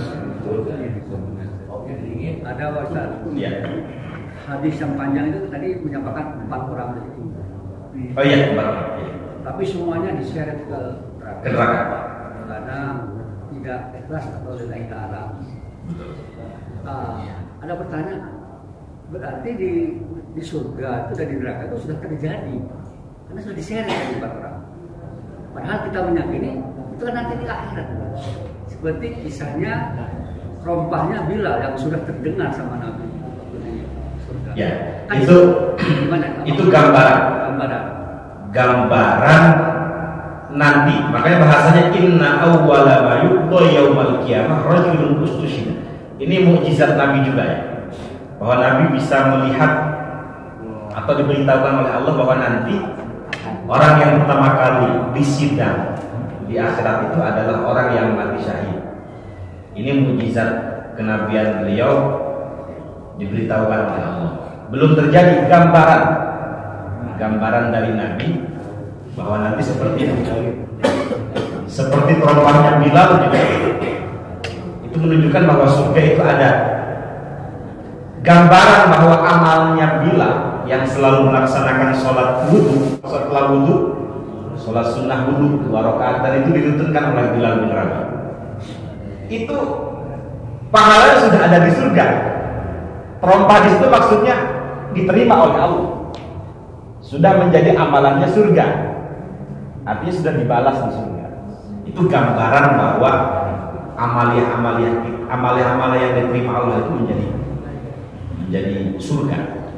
Ada Pak Ustaz. Iya. Hadis yang panjang itu tadi menyampaikan empat orang itu. Oh iya, empat orang. Tapi semuanya diseret ke neraka. Ke neraka. Karena tidak ikhlas atau lillahi ta'ala. Uh, ada pertanyaan, berarti di di surga itu dan di neraka itu sudah terjadi, karena sudah diseret dari empat orang. Padahal kita meyakini itu kan nanti di akhirat. Seperti kisahnya rompahnya Bilal yang sudah terdengar sama Nabi di surga. Ya, kan itu gimana? Itu gambaran. Gambaran. Gambaran nanti. Makanya bahasanya inna awwala ma yuqda yaumal qiyamah rajulun ustushida. Ini mukjizat Nabi juga ya. Bahwa Nabi bisa melihat atau diberitahukan oleh Allah bahwa nanti orang yang pertama kali disidang di akhirat itu adalah orang yang mati syahid. Ini mukjizat kenabian beliau diberitahukan oleh Allah. Belum terjadi gambaran gambaran dari Nabi bahwa nanti seperti itu. Seperti terompahnya Bilal juga. Itu menunjukkan bahwa surga itu ada. Gambaran bahwa amalnya Bilal yang selalu melaksanakan sholat wudhu, setelah wudhu, sholat sunnah wudhu dua rakaat, dan itu dituntunkan oleh Bilal bin Rabah. Itu pahalanya sudah ada di surga. Terompah di situ maksudnya diterima oleh Allah. Sudah menjadi amalannya surga. Artinya sudah dibalas di surga. Itu gambaran bahwa amalia-amalia amalia-amalia yang diterima Allah itu menjadi menjadi surga.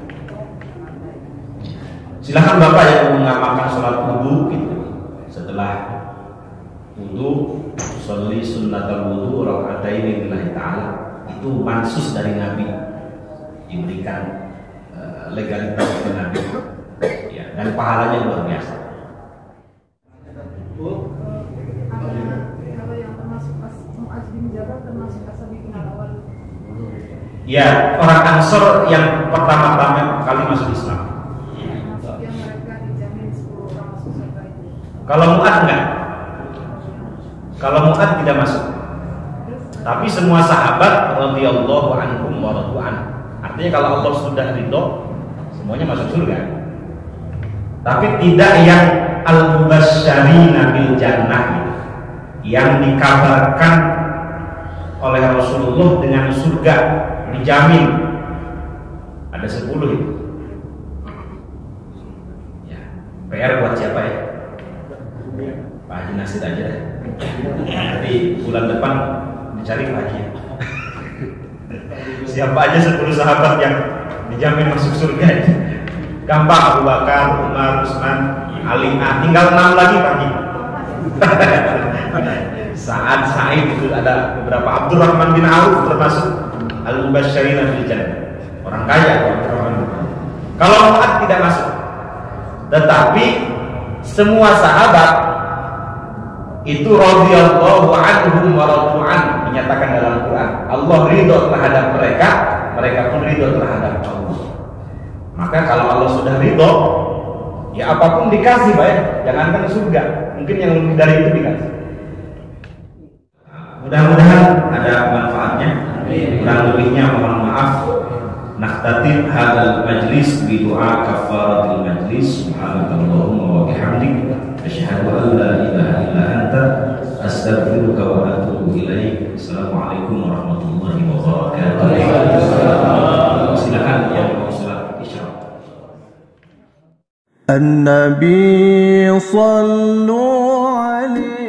Silakan Bapak yang mengamalkan sholat wudhu gitu. Setelah wudhu, sholli sunnatal wudhu raka'ataini lillahi ta'ala, itu mansus dari Nabi, diberikan uh, legalitas dari Nabi ya, dan pahalanya luar biasa. Kalau yang termasuk Mu'adz bin Jabal termasuk as-sabiqun al-awwal. Ya, orang Ansor yang pertama-tama kali masuk Islam. Yang mereka dijamin sepuluh orang masuk surga itu. Kalau Mu'adz enggak. Kalau Mu'adz tidak masuk. Tapi semua sahabat radhiyallahu anhum wa radu anhu. Artinya kalau Allah sudah ridho, semuanya masuk surga. Tapi tidak yang al-mubasysyirina bil jannah, yang dikabarkan oleh Rasulullah dengan surga, dijamin. Ada sepuluh itu. Ya, P R buat siapa ya? Pak Haji Nasir aja. Nanti bulan depan dicari Pak Haji. Siapa aja sepuluh sahabat yang dijamin masuk surga itu? Gampang, Abu Bakar, Umar, Utsman, Ali. Nah, tinggal enam lagi Pak Haji. Sa'ad, Sa'id, itu ada beberapa. Abdurrahman bin Auf termasuk al-mubasysyirina bil jannah. Orang kaya Abdurrahman. Kalau Mu'adz tidak masuk. Tetapi semua sahabat itu radhiyallahu anhum wa radu'an, menyatakan dalam Quran Allah ridho terhadap mereka, mereka pun ridho terhadap Allah. Maka kalau Allah sudah ridho, ya apapun dikasih Pak ya, jangankan surga, mungkin yang lebih dari itu dikasih. Mudah-mudahan ada manfaatnya. Kurang lebihnya mohon maaf. Nakhtatim hadzal majlis bi du'a kafaratil majlis. Subhanakallahumma wa bihamdik asyhadu an la ilaha illa anta astaghfiruka wa atubu ilaik. Assalamualaikum warahmatullahi wabarakatuh. Silakan yang mau salat isya. An-Nabi sallu alaihi